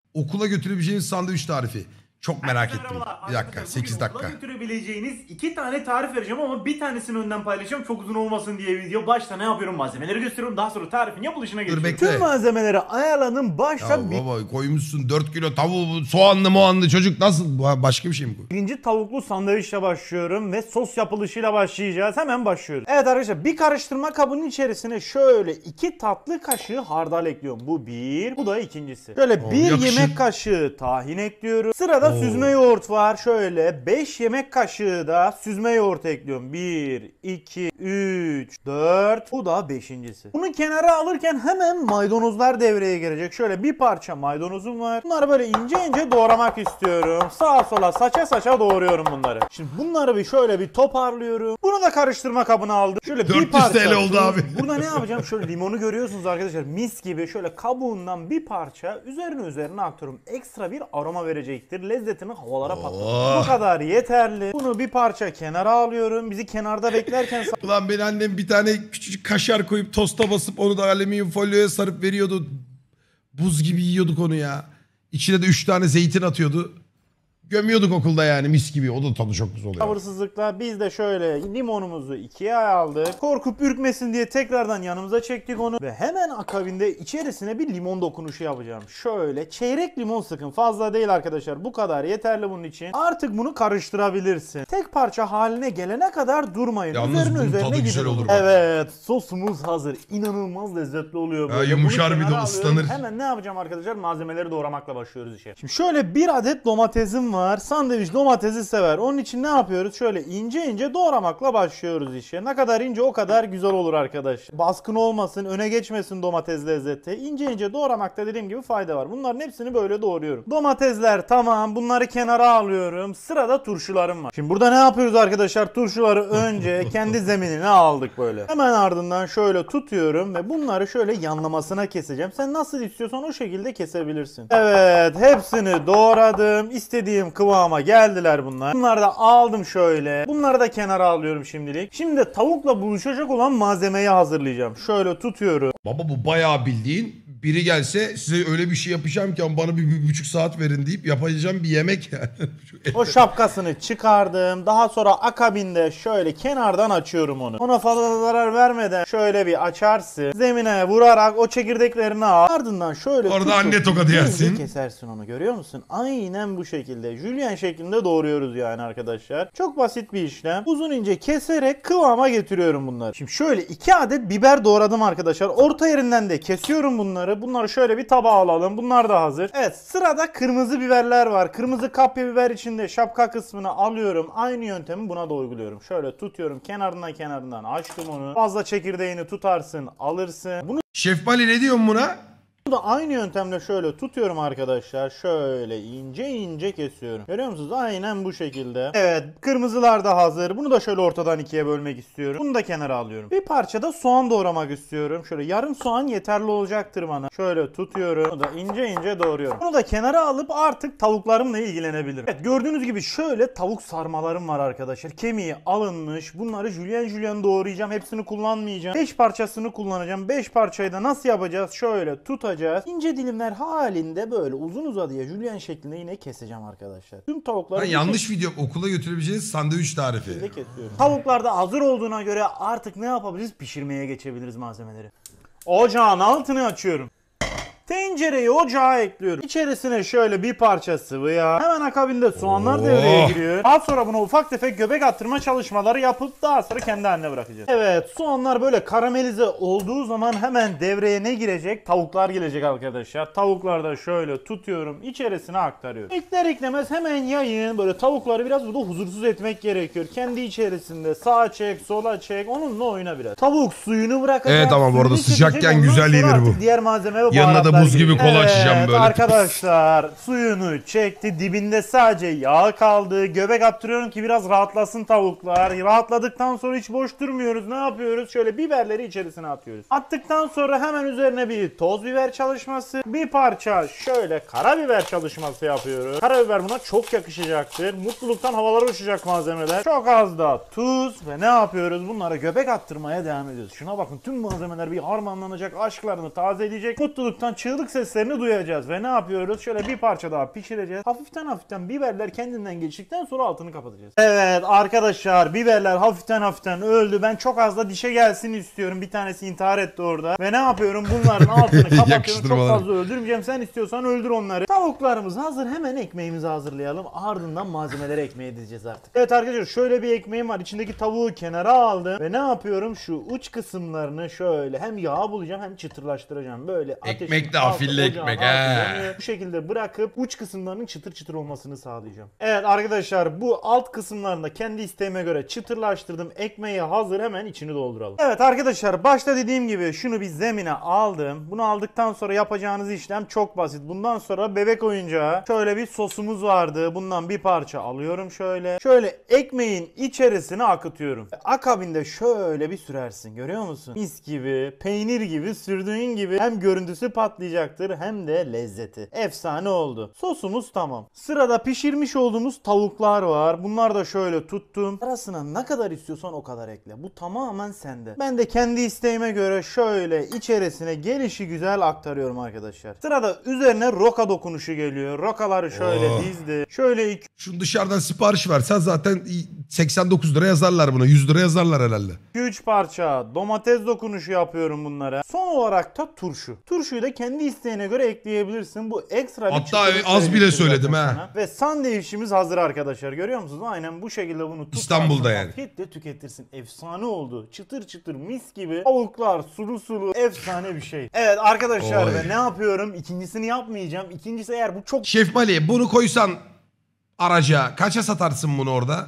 Okula götürebileceğiniz sandviç tarifi. Çok merak ettim. Bir dakika, Arkadaşlar, 8 bugün dakika. okula götürebileceğiniz 2 tane tarif vereceğim ama bir tanesini önden paylaşacağım. Çok uzun olmasın diye video. Başta ne yapıyorum? Malzemeleri gösteriyorum. Daha sonra tarifin yapılışına geçiyorum. bekle. Tüm malzemeleri ayarladım. Başta Ya baba koymuşsun 4 kilo tavuğu, soğanlı moğanlı, çocuk nasıl, başka bir şey mi koy? birinci tavuklu sandviçle başlıyorum ve sos yapılışıyla başlayacağız. Hemen başlıyoruz. Evet arkadaşlar, bir karıştırma kabının içerisine şöyle 2 tatlı kaşığı hardal ekliyorum. Bu bir, bu da ikincisi. Şöyle 1 yakışır. yemek kaşığı tahin ekliyorum. Sırada süzme yoğurt var. Şöyle 5 yemek kaşığı da süzme yoğurt ekliyorum. 1, 2, 3, 4. Bu da beşincisi. Bunu kenara alırken hemen maydanozlar devreye girecek. Şöyle bir parça maydanozum var. Bunları böyle ince ince doğramak istiyorum. Sağa sola, saça saça doğruyorum bunları. Şimdi bunları bir şöyle bir toparlıyorum. Bunu da karıştırma kabına aldım. Şöyle 400 bir parça. TL oldu abi. Burada ne yapacağım? Şöyle limonu görüyorsunuz arkadaşlar. Mis gibi şöyle kabuğundan bir parça üzerine aktarıyorum. Ekstra bir aroma verecektir. Lezzetini havalara patlatır. Bu kadar yeterli. Bunu bir parça kenara alıyorum. Bizi kenarda beklerken Ulan benim annem bir tane küçücük kaşar koyup tosta basıp onu da alüminyum folyoya sarıp veriyordu. Buz gibi yiyorduk onu ya. İçine de 3 tane zeytin atıyordu. Gömüyorduk okulda yani, mis gibi. O da tadı çok güzel oluyor. sabırsızlıkla biz de şöyle limonumuzu ikiye aldık. Korkup ürkmesin diye tekrardan yanımıza çektik onu. Ve hemen akabinde içerisine bir limon dokunuşu yapacağım. Şöyle çeyrek limon sıkın. Fazla değil arkadaşlar. Bu kadar yeterli bunun için. Artık bunu karıştırabilirsin. Tek parça haline gelene kadar durmayın. Yalnız bunun tadı gidin. güzel olur bak. Evet, sosumuz hazır. İnanılmaz lezzetli oluyor böyle. yumuşar Bunu bir de kenara ıslanır. alıyorum. Hemen ne yapacağım arkadaşlar? Malzemeleri doğramakla başlıyoruz işe. Şimdi şöyle bir adet domatesim var. Sandviç domatesi sever. Onun için ne yapıyoruz? Şöyle ince ince doğramakla başlıyoruz işe. Ne kadar ince o kadar güzel olur arkadaş. Baskın olmasın, öne geçmesin domates lezzeti. İnce ince doğramakta dediğim gibi fayda var. Bunların hepsini böyle doğruyorum. Domatesler tamam. Bunları kenara alıyorum. Sırada turşularım var. Şimdi burada ne yapıyoruz arkadaşlar? Turşuları önce kendi zeminine aldık böyle. Hemen ardından şöyle tutuyorum ve bunları şöyle yanlamasına keseceğim. Sen nasıl istiyorsan o şekilde kesebilirsin. Evet, hepsini doğradım. İstediğim kıvama geldiler bunlar. Bunları da aldım şöyle. Bunları da kenara alıyorum şimdilik. Şimdi de tavukla buluşacak olan malzemeyi hazırlayacağım. Şöyle tutuyorum. Baba bu bayağı bildiğin, biri gelse size öyle bir şey yapacağım ki bana bir buçuk saat verin deyip yapacağım bir yemek yani. O şapkasını çıkardım. Daha sonra akabinde şöyle kenardan açıyorum onu. Ona fazla zarar vermeden şöyle bir açarsın. Zemine vurarak o çekirdeklerini al. Ardından şöyle Orada anne tokadı yersin. kesersin onu, görüyor musun? Aynen bu şekilde. Jülyen şeklinde doğruyoruz yani arkadaşlar. Çok basit bir işlem. Uzun ince keserek kıvama getiriyorum bunları. Şimdi şöyle 2 adet biber doğradım arkadaşlar. Orta yerinden de kesiyorum bunları. Bunları şöyle bir tabağa alalım. Bunlar da hazır. Evet, sırada kırmızı biberler var. Kırmızı kapya biber içinde şapka kısmını alıyorum. Aynı yöntemi buna da uyguluyorum. Şöyle tutuyorum. Kenarından açtım onu. Fazla çekirdeğini tutarsın, alırsın. Bunu Şefbali ne diyorsun buna? da aynı yöntemle şöyle tutuyorum arkadaşlar. Şöyle ince ince kesiyorum. Görüyor musunuz? Aynen bu şekilde. Evet, kırmızılar da hazır. Bunu da şöyle ortadan ikiye bölmek istiyorum. Bunu da kenara alıyorum. Bir parça da soğan doğramak istiyorum. Şöyle yarım soğan yeterli olacaktır bana. Şöyle tutuyorum. Bunu da ince ince doğruyorum. Bunu da kenara alıp artık tavuklarımla ilgilenebilirim. Evet, gördüğünüz gibi şöyle tavuk sarmalarım var arkadaşlar. Kemiği alınmış. Bunları jülyen doğrayacağım. Hepsini kullanmayacağım. 5 parçasını kullanacağım. 5 parçayı da nasıl yapacağız? Şöyle tutacağız. İnce dilimler halinde böyle uzun uzadıya jülyen şeklinde yine keseceğim arkadaşlar. Tüm tavukları Yanlış video, okula götürebileceğiniz sandviç tarifi. kesiyorum. Tavuklar da hazır olduğuna göre artık ne yapabiliriz? Pişirmeye geçebiliriz malzemeleri. Ocağın altını açıyorum. Tencereyi ocağa ekliyorum. İçerisine şöyle bir parça sıvı yağ. Hemen akabinde soğanlar devreye giriyor. Daha sonra buna ufak tefek göbek attırma çalışmaları yapıp daha sonra kendi haline bırakacağız. Evet, soğanlar böyle karamelize olduğu zaman hemen devreye ne girecek? Tavuklar gelecek arkadaşlar. Tavukları da şöyle tutuyorum. İçerisine aktarıyorum. İlkler eklemez hemen yayın. Böyle tavukları biraz burada huzursuz etmek gerekiyor. Kendi içerisinde sağa çek, sola çek. Onunla oyna biraz. Tavuk suyunu bırakacak. Evet ama bu arada suyunu sıcakken çekecek. güzel Ondan sonra yenir bu. artık diğer malzeme ve Yanına da baharatlar buz gibi gelecek. kola açacağım böyle. Arkadaşlar suyunu çekti. Dibinde sadece yağ kaldı. Göbek attırıyorum ki biraz rahatlasın tavuklar. Rahatladıktan sonra hiç boş durmuyoruz. Ne yapıyoruz? Şöyle biberleri içerisine atıyoruz. Attıktan sonra hemen üzerine bir toz biber çalışması. Bir parça şöyle karabiber çalışması yapıyoruz. Karabiber buna çok yakışacaktır. Mutluluktan havalara uçacak malzemeler. Çok az da tuz ve ne yapıyoruz? Bunlara göbek attırmaya devam ediyoruz. Şuna bakın, tüm malzemeler bir harmanlanacak. Aşklarını tazeleyecek. Mutluluktan çığlık seslerini duyacağız ve ne yapıyoruz? Şöyle bir parça daha pişireceğiz. Hafiften biberler kendinden geçtikten sonra altını kapatacağız. Evet arkadaşlar, biberler hafiften öldü. Ben çok az da dişe gelsin istiyorum. Bir tanesi intihar etti orada. Ve ne yapıyorum? Bunların altını kapatıyorum. Çok fazla öldürmeyeceğim. Sen istiyorsan öldür onları. Tavuklarımız hazır. Hemen ekmeğimizi hazırlayalım. Ardından malzemeleri ekmeğe dizeceğiz artık. Evet arkadaşlar, şöyle bir ekmeğim var. İçindeki tavuğu kenara aldım. Ve ne yapıyorum? Şu uç kısımlarını şöyle hem yağ bulacağım hem çıtırlaştıracağım. Böyle ekmek de afilli ekmek he. Bu şekilde bırakıp uç kısımlarının çıtır çıtır olmasını sağlayacağım. Evet arkadaşlar, bu alt kısımlarında kendi isteğime göre çıtırlaştırdım. Ekmeği hazır, hemen içini dolduralım. Evet arkadaşlar, başta dediğim gibi şunu bir zemine aldım. Bunu aldıktan sonra yapacağınız işlem çok basit. Bundan sonra bebek oyuncağı. Şöyle bir sosumuz vardı. Bundan bir parça alıyorum şöyle. Şöyle ekmeğin içerisine akıtıyorum. Akabinde şöyle bir sürersin. Görüyor musun? Mis gibi, peynir gibi sürdüğün gibi hem görüntüsü patlayacaktır hem de lezzeti. Efsane oldu. Sosumuz tamam. Sırada pişirmiş olduğumuz tavuklar var. Bunlar da şöyle tuttum. Arasına ne kadar istiyorsan o kadar ekle. Bu tamamen sende. Ben de kendi isteğime göre şöyle içerisine gelişi güzel aktarıyorum arkadaşlar. Sırada üzerine roka dokunuşu geliyor. Rokaları şöyle dizdi. Şöyle Şunu dışarıdan sipariş versen zaten 89 lira yazarlar buna. 100 lira yazarlar herhalde. 2-3 parça domates dokunuşu yapıyorum bunlara. Son olarak da turşu. Turşuyu da kendi isteğine göre ekleyebilirsin. Bu ekstra bir hatta az bile söyledim ha. Ve sandviçimiz hazır arkadaşlar. Görüyor musunuz? Aynen bu şekilde bunu İstanbul'da yani. Afiyetle tüketirsin. Efsane oldu. Çıtır çıtır mis gibi. Tavuklar sulu efsane bir şey. Evet arkadaşlar, ve ne yapıyorum? İkincisini yapmayacağım. İkincisi, eğer bu çok... Şef Mali, bunu koysan araca kaça satarsın bunu orada?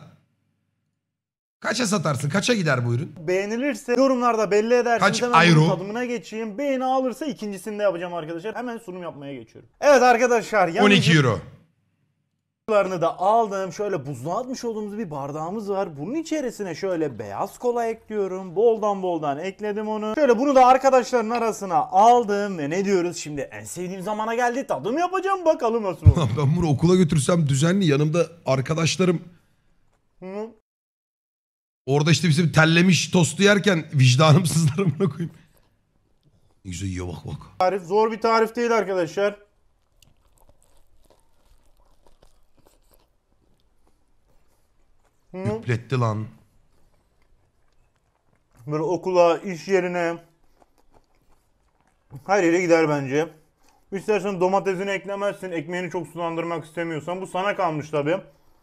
Kaça satarsın? Kaça gider bu ürün? Beğenilirse yorumlarda belli edersiniz. Kaç hemen euro? bunun tadımına geçeyim. Beğeni alırsa ikincisini de yapacağım arkadaşlar. Hemen sunum yapmaya geçiyorum. Evet arkadaşlar. 12 euro. Larını da aldım. Şöyle buzluğa atmış olduğumuz bir bardağımız var. Bunun içerisine şöyle beyaz kola ekliyorum. Boldan ekledim onu. Şöyle bunu da arkadaşların arasına aldım ve ne diyoruz şimdi? En sevdiğim zamana geldi. Tadım yapacağım. Bakalım nasıl olur. Ben bunu okula götürsem düzenli, yanımda arkadaşlarım orada işte bizim tellemiş tostu yerken vicdanım sızlarım, buna koyayım. Ne güzel yiyor bak. Tarif zor bir tarif değil arkadaşlar. Üpletti lan. Böyle okula, iş yerine her yere gider bence. İstersen domatesini eklemezsin. Ekmeğini çok sulandırmak istemiyorsan. Bu sana kalmış tabii.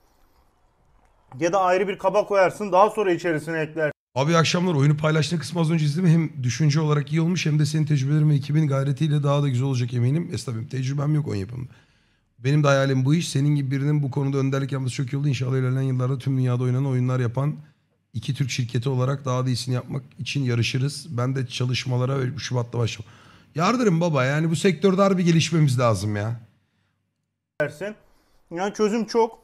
Ya da ayrı bir kaba koyarsın. Daha sonra içerisine eklersin. Abi akşamlar oyunu paylaştığın kısmı az önce izledim. Hem düşünce olarak iyi olmuş hem de senin tecrübelerin ve ekibin gayretiyle daha da güzel olacak eminim. Tabii tecrübem yok oyun yapımında. Benim de hayalim bu iş. Senin gibi birinin bu konuda önderlik yapması çok iyi oldu. İnşallah ilerleyen yıllarda tüm dünyada oynanan oyunlar yapan iki Türk şirketi olarak daha da iyisini yapmak için yarışırız. Ben de çalışmalara ve Şubat'ta başlayacağım. Yardırım baba, yani bu sektörde harbi gelişmemiz lazım ya. Yani çözüm çok.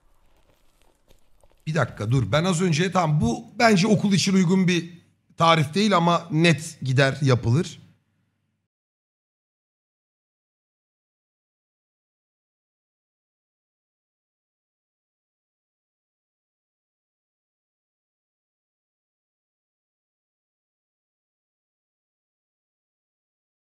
Bir dakika dur, ben az önce tamam, bu bence okul için uygun bir tarif değil ama net gider, yapılır.